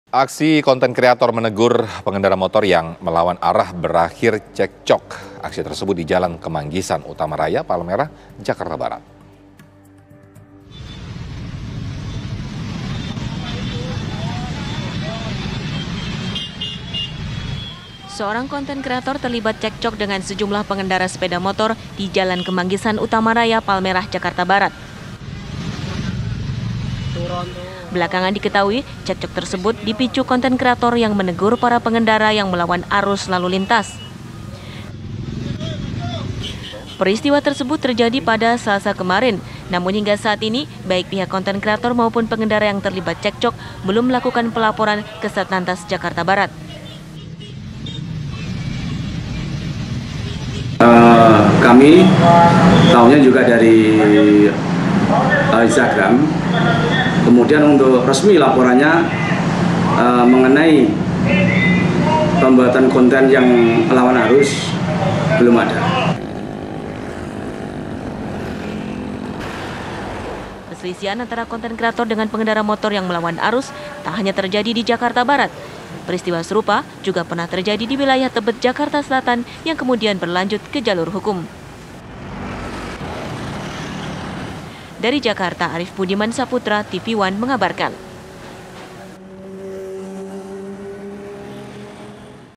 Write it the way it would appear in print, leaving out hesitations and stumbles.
Aksi konten kreator menegur pengendara motor yang melawan arah berakhir cekcok. Aksi tersebut di Jalan Kemanggisan Utama Raya, Palmerah, Jakarta Barat. Seorang konten kreator terlibat cekcok dengan sejumlah pengendara sepeda motor di Jalan Kemanggisan Utama Raya, Palmerah, Jakarta Barat. Belakangan diketahui, cekcok tersebut dipicu konten kreator yang menegur para pengendara yang melawan arus lalu lintas. Peristiwa tersebut terjadi pada Selasa kemarin, namun hingga saat ini, baik pihak konten kreator maupun pengendara yang terlibat cekcok belum melakukan pelaporan ke Satlantas Jakarta Barat. Kami tahunya juga dari Instagram. Kemudian untuk resmi laporannya mengenai pembuatan konten yang melawan arus belum ada. Perselisihan antara konten kreator dengan pengendara motor yang melawan arus tak hanya terjadi di Jakarta Barat. Peristiwa serupa juga pernah terjadi di wilayah Tebet, Jakarta Selatan yang kemudian berlanjut ke jalur hukum. Dari Jakarta, Arif Budiman Saputra, TV One mengabarkan.